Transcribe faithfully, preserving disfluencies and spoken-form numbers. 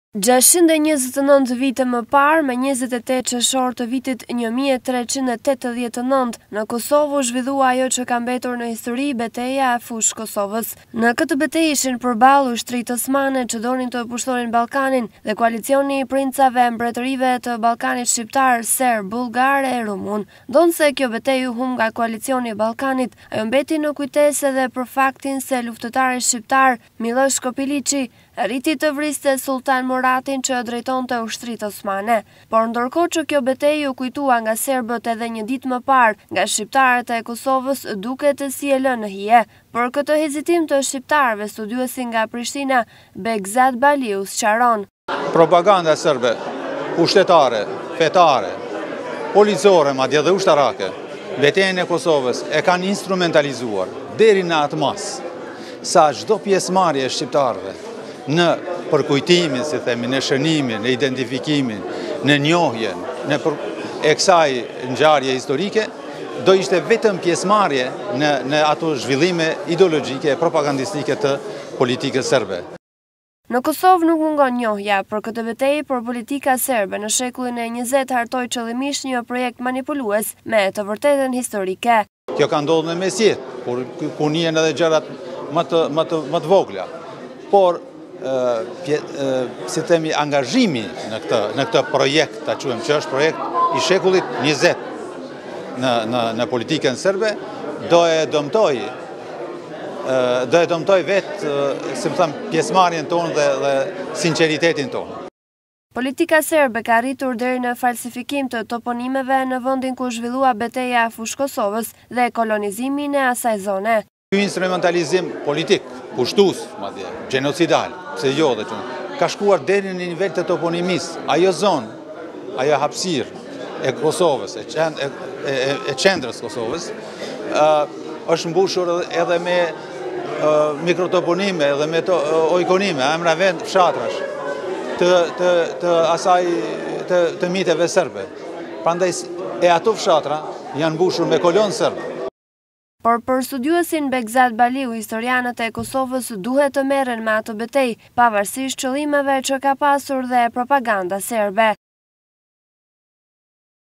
gjashtëqind e njëzet e nëntë vite më parë, me njëzet e tetë qershor të vitit një mijë e treqind e tetëdhjetë e nëntë, në Kosovë u zhvillua ajo që ka mbetur në histori betejë e fushë Kosovës. Në këtë betejë ishin përballë ushtrisë osmane që donin të pushtonin Ballkanin dhe koalicioni i princave e mbretërive të Ballkanit shqiptar, serb, bullgar e rumun. Donse kjo betejë u humb nga koalicioni i Ballkanit, ajo mbeti në kujtesë edhe për faktin se luftëtari shqiptar Miloš Kopiliçi arriti të vriste Sultan Muratin që drejtonte ushtrisë osmane. Por ndërkohë që kjo betejë u kujtua nga serbët edhe një ditë më parë, nga shqiptarët e Kosovës duket si e lënë në hije. Për këtë hezitim të shqiptarëve, studiuesi nga Prishtina, Begzat Baliu sqaron. Propaganda serbe, pushtetare, fetare, policore, madje dhe ushtarake, betejën e Kosovës e kanë instrumentalizuar deri në atë mas sa çdo pjesëmarrje e shqiptarëve në përkujtimin, si themi, në shënimin, në identifikimin, në njohjen, në për... e kësaj ngjarje historike, do ishte vetëm pjesëmarrje në, në ato zhvillime ideologjike, propagandistike të politikës serbe. Në Kosovë nuk mungon njohja për këtë betejë, por politika serbe në shekullin e njëzet hartoi qëllimisht një projekt manipulues me të vërtetën historike. Kjo ka ndodhur në mesjet, por ku njihen edhe gjërat më të, më të, më të vogla. Por Uh, pje, uh, si themi angazhimi në këtë, në këtë projekt, ta quajmë që është projekt i shekullit njëzet në, në, në politikën serbe, do e dëmtoj, uh, do e dëmtoj vetë, uh, si më thëmë, pjesëmarrjen tonë dhe, dhe sinqeritetin tonë. Politika serbe ka arritur deri në falsifikim të toponimeve në vendin ku zhvillua betejë e fushë Kosovës dhe kolonizimin e asaj zone. Ky instrumentalizim politik, pushtues, madje, genocidal, pse jo dhe që, ka shkuar deri në nivel të toponimisë. Ajo zonë, ajo hapësirë e Kosovës, e, qend, e, e, e qendrës Kosovës, uh, është mbushur edhe me uh, mikrotoponime, edhe me to, uh, ojkonime, emra vend, fshatrash, të, të, të asaj të, të miteve serbe. Prandaj e ato fshatra janë mbushur me kolon serbe. Por për studiuesin Begzat Baliu, historianët e Kosovës duhet të merren me atë betejë, pavarësisht qëllimeve që ka pasur dhe propaganda serbe.